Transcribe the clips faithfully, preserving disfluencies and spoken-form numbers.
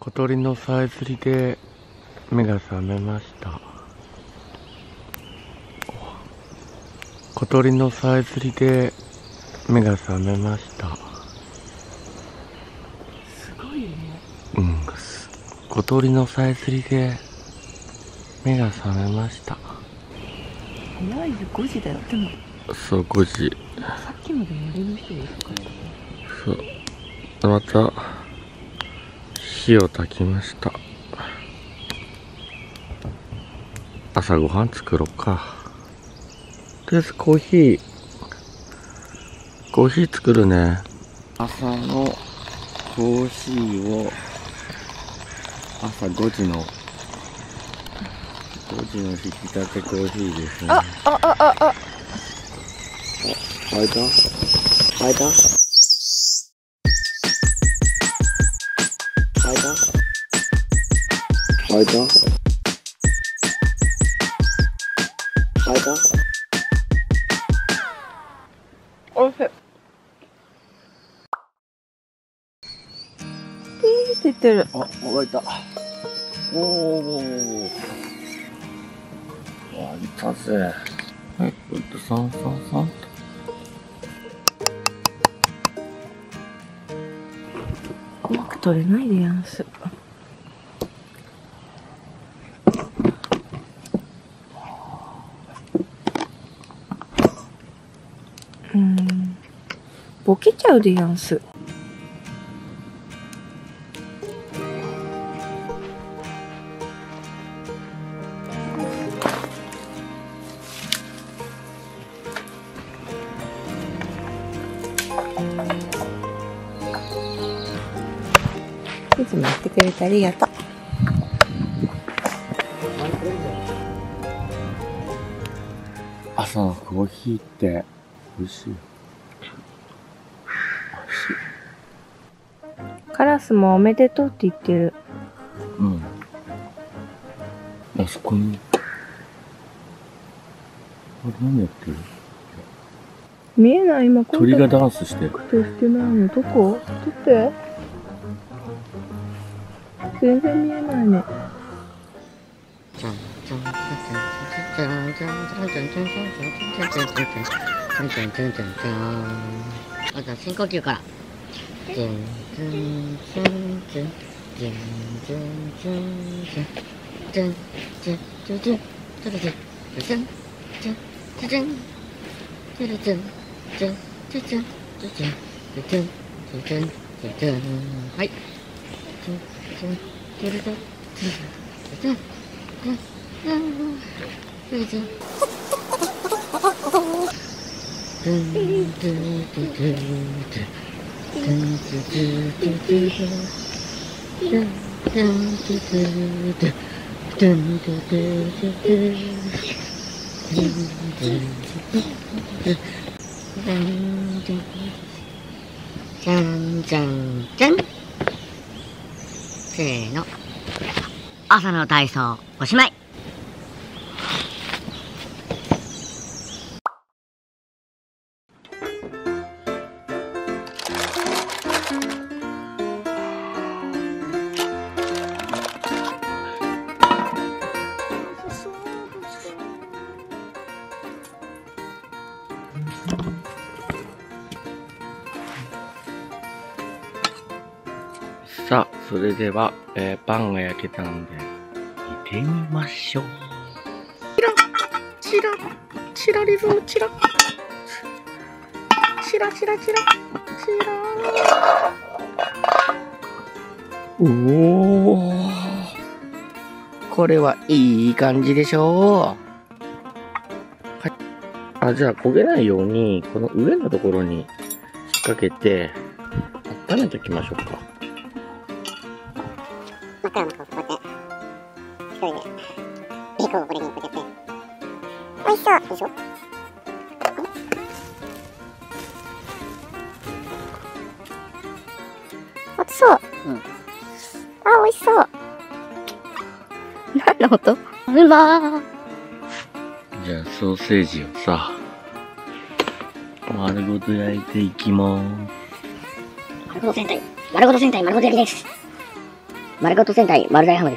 小鳥のさえずりで目が覚めました。小鳥のさえずりで目が覚めました。 すごいね。 うん、小鳥のさえずりで目が覚めました。 早いよ、ごじだよ。でもそうごじ。 さっきまで寝れる人いるからね。 そう、また火を焚きました。朝ごはん作ろうか。とりあえずコーヒーコーヒー作るね。朝のコーヒーを朝ごじのごじの引き立てコーヒーですね。 あ、あ、あ、あ、あ。 開いた？開いた？開いた？開いた？開いた？ おいしい。ピーって言ってる。 あ、開いた。おお。開いたぜ。はい、こうやってサンサンサンと。 うまく取れないでやんす。うん、ボケちゃうでやんす。いつもやってくれてありがとう。 朝のコーヒーって美味しい。美味しい。 カラスもおめでとうって言ってる。 うん。あそこに。あれ何やってる？ 見えない。今鳥がダンスしてる。 してないの。どこ？撮って。全然見えないね。 まずは深呼吸から。はい。じゃんじゃんじゃん。せーの。朝の体操おしまい。 さあ、それでは、えー、パンが焼けたんで、見てみましょう。チラ、チラ、チラリズム、チラ。チラチラチラ、チラ。おお。これはいい感じでしょう。はい。あ、じゃあ焦げないように、この上のところに引っ掛けて、温めておきましょうか。 真っ暗な顔こうやって、一人で、ベーコンをこれにこうやって、おいしそうでしょ？熱そう。うん。あ、おいしそう。何の音？うまー。 じゃあソーセージをさ、丸ごと焼いていきまーす。 丸ごと戦隊、丸ごと戦隊丸ごと焼きです。 丸ごと戦隊丸大ハムです。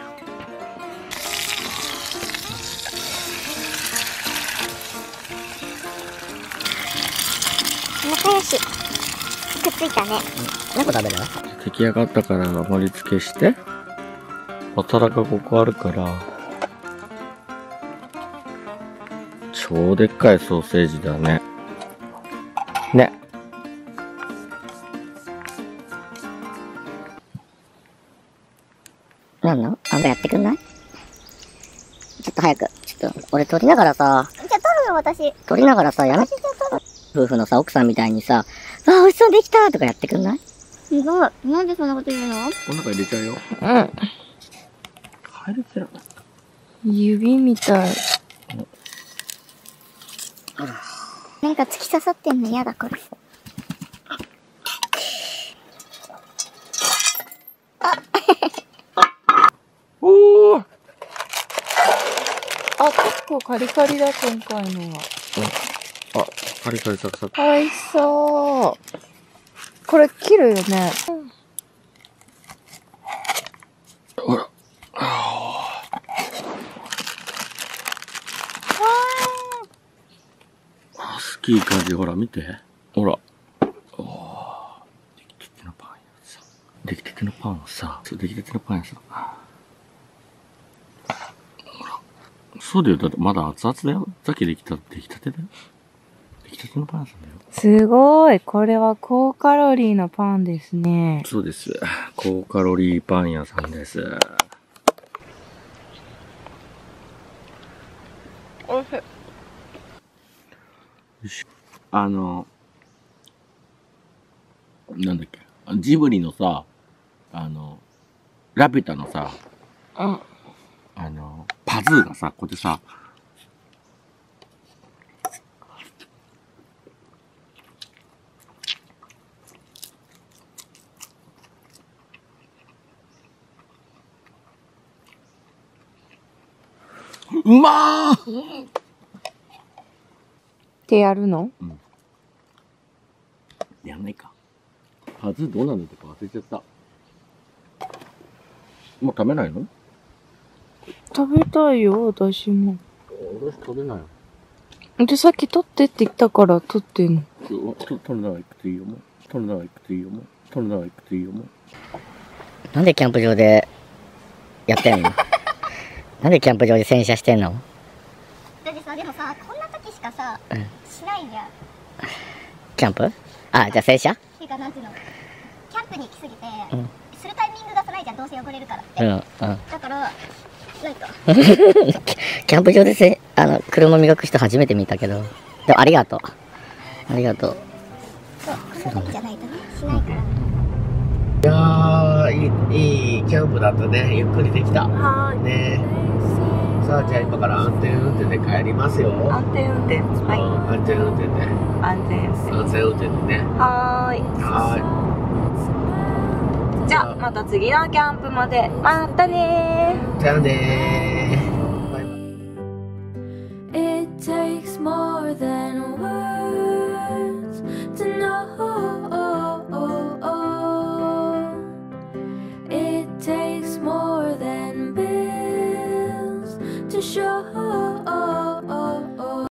仲良し。くっついたね。 何個食べる？ 出来上がったから盛り付けして。お皿がここあるから。超でっかいソーセージだね。ね。 なんの？あんたやってくんない？ちょっと早く。ちょっと、俺撮りながらさ。 じゃあ撮るよ、私。 撮りながらさ、やめて。夫婦のさ、奥さんみたいにさ、あー、美味しそうできたとかやってくんない？ すごい。なんでそんなこと言うの？ この中入れちゃうよ。 うん。 入れてる。 指みたい。 なんか突き刺さってんの嫌だ、これ。 おー。 あ、結構カリカリだ、今回のは。 あ、カリカリサクサク。 美味しそう。これ切るよね。 ほら。あ、好きいい感じ。ほら、見て。ほら。おー。出来たてのパンやさ。出来たてのパンをさ。そう、出来たてのパンやさ。ほら。そうだよ。だってまだ熱々だよ。さっきできた、出来たてだよ。出来たてのパン屋さんだよ。 すごい。これは高カロリーのパンですね。 そうです。高カロリーパン屋さんです。 おいしい。 よし。あの、なんだっけ。ジブリのさ、あの、ラピュタのさ、 うん。 あの、パズーがさ、ここでさ、うまーってやるの？ うん。やんないか。パズーどうなんだったか忘れちゃった。もう食べないの？ 食べたいよ、私も。 俺食べないよ。 で、さっき取ってって言ったから取ってんの。 と取るなら行くといいよもう。取るなら行くといいよもう。取るなら行くといいよもう。 なんでキャンプ場でやってんの？なんでキャンプ場で洗車してんの？ だってさ、でもさ、こんな時しかさ、 うん、 しないじゃん。 キャンプ？あ、じゃあ洗車？ っていうか、なんていうの、キャンプに行きすぎて、 うん、 するタイミングがないじゃん、どうせ汚れるからって。 うん、うん。 だから、ないか。 キャンプ場でせ、あの、車磨く人初めて見たけど。でもありがとう。ありがとう。 そう、こんな時じゃないとね、しないから。 いやー、いい、いいキャンプだったね。ゆっくりできた。 はーい。 ね。さあ、じゃあ今から安全運転で帰りますよ。 安全運転。はい。 安全運転で。 安全運転。 安全運転でね。 はーい。 はじゃあ、また次のキャンプまで。またねー。 ーい。じゃあねー。バイバイ。 It takes more than